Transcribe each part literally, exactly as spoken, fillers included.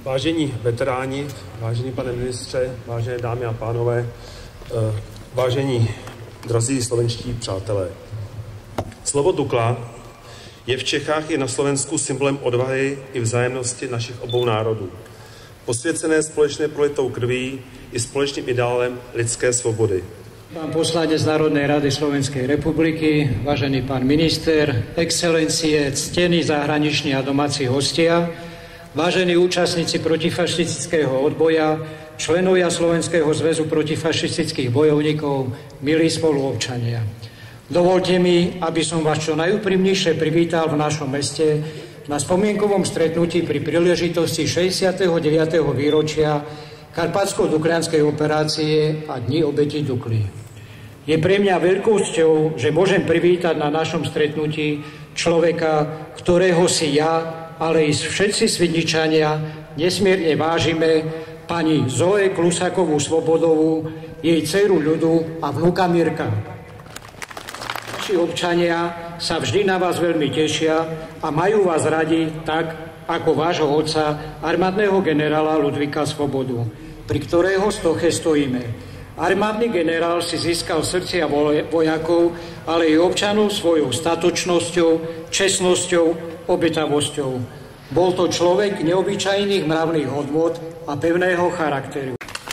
Vážení veteráni, vážený pane ministře, vážené dámy a pánové, vážení drazí slovenští přátelé. Slovo Dukla je v Čechách i na Slovensku symbolem odvahy i vzájemnosti našich obou národů. Posvěcené společné prolitou krví i společným ideálem lidské svobody. Pán poslanec Národnej rady Slovenskej republiky, vážený pán minister, excelencie, ctení zahraniční a domáci hostia, vážení účastníci protifašistického odboja, členovia Slovenského zväzu protifašistických bojovníkov, milí spoluobčania. Dovolte mi, aby som vás čo najúprimnejšie privítal v našom meste na spomienkovom stretnutí pri príležitosti šesťdesiateho deviateho výročia Karpatsko-Duklianskej operácie a Dní obetí Dukly. Je pre mňa veľkou cťou, že môžem privítať na našom stretnutí človeka, ktorého si ja, ale i všetci Svidničania nesmierne vážime, pani Zoe Klusákovú Svobodovú, jej dceru Ľudu a vnuka Mirka. Naši občania sa vždy na vás veľmi tešia a majú vás radi tak, ako vášho otca, armádneho generála Ludvíka Svobodu, pri ktorého stoche stojíme. Armádny generál si získal srdcia vojakov, ale i občanov svojou statočnosťou, čestnosťou, obetavosťou. Bol to človek neobyčajných mravných hodnôt a pevného charakteru.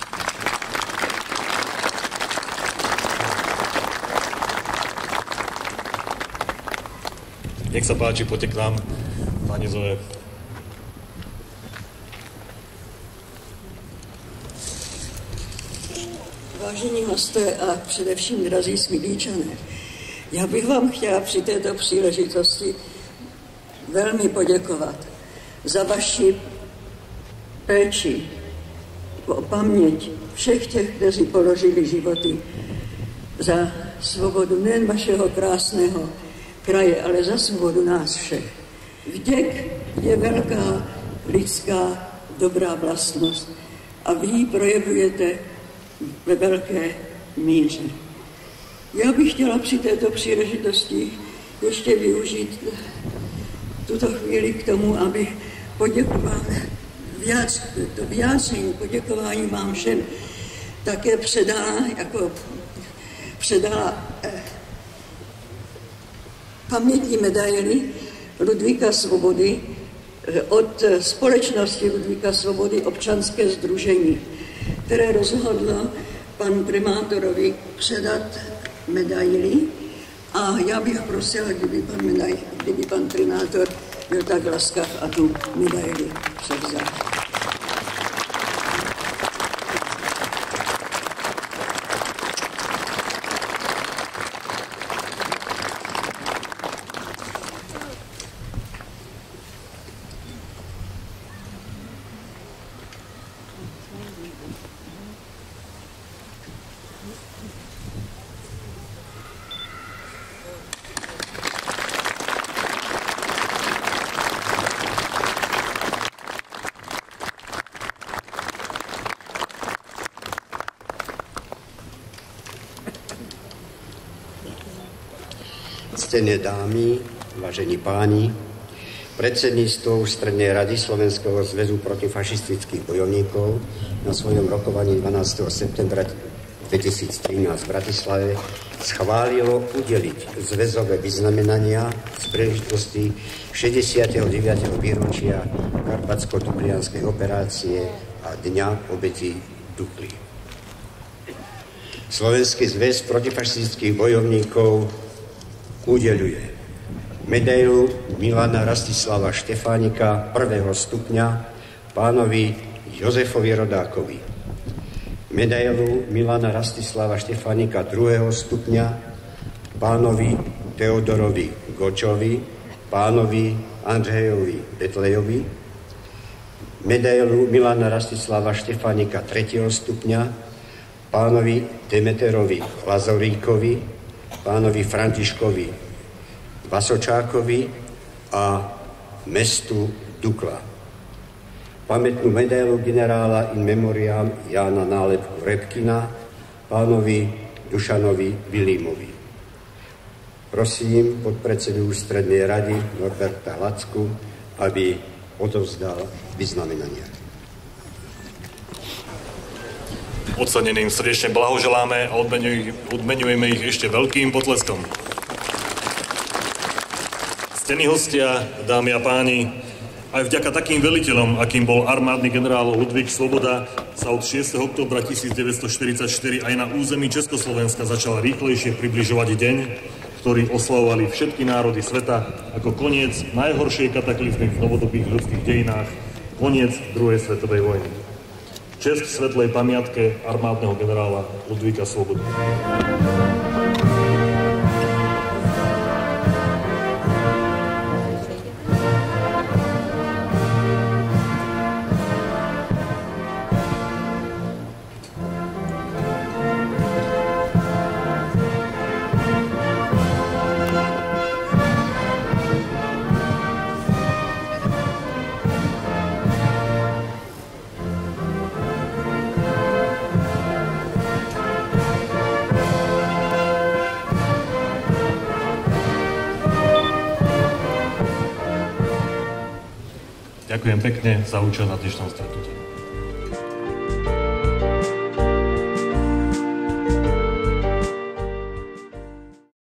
Nech sa páči, poďte k nám, pani Zoe. Vážení hosté a především drazí Svidníčané, já bych vám chtěla při této příležitosti velmi poděkovat za vaši péči o paměť všech těch, kteří položili životy za svobodu nejen vašeho krásného kraje, ale za svobodu nás všech. Vděk je velká lidská dobrá vlastnost a vy ji projevujete ve velké míře. Já bych chtěla při této příležitosti ještě využít tuto chvíli k tomu, abych poděkovala viac, to vyjádření poděkování vám všem také předala, jako předala eh, pamětní medaily Ludvíka Svobody eh, od společnosti Ludvíka Svobody občanské sdružení, které rozhodlo panu primátorovi předat medaily. A já bych prosila, kdyby pan, medaj, kdyby pan primátor byl tak laskav a tu medaili převzal. Ctené dámy, vážení páni, predsedníctvo Ústrednej rady Slovenského zväzu protifašistických bojovníkov na svojom rokovaní dvanásteho septembra dvetisíctrinásť v Bratislave schválilo udeliť zväzové vyznamenania z príležitosti šesťdesiateho deviateho výročia Karpatsko-Duklianskej operácie a Dňa obetí Dukly. Slovenský zväz protifašistických bojovníkov udeľuje medailu Milana Rastislava Štefánika prvého stupňa pánovi Jozefovi Rodákovi, medailu Milana Rastislava Štefánika druhého stupňa pánovi Teodorovi Gočovi, pánovi Andrejovi Betlejovi, medailu Milana Rastislava Štefánika tretieho stupňa pánovi Demeterovi Lazoríkovi, pánovi Františkovi Vasočákovi a mestu Dukla. Pamätnú medailu generála in memoriam Jána Nálepku Repkina pánovi Dušanovi Vilímovi. Prosím podpredsedu Ústrednej rady Norberta Lacku, aby odovzdal vyznamenania. oceneným srdečne blahoželáme a odmenujeme ich ešte veľkým potleskom. Ctení hostia, dámy a páni, aj vďaka takým veliteľom, akým bol armádny generál Ludvík Svoboda, sa od šiesteho októbra tisícdeväťstoštyridsaťštyri aj na území Československa začal rýchlejšie približovať deň, ktorý oslavovali všetky národy sveta ako koniec najhoršej kataklizmy v novodobých ľudských dejinách, koniec druhej svetovej vojny. Česť svetlej pamiatke armádneho generála Ludvíka Svobodu. Ďakujem pekne za účasť na dnešnom stretnutí.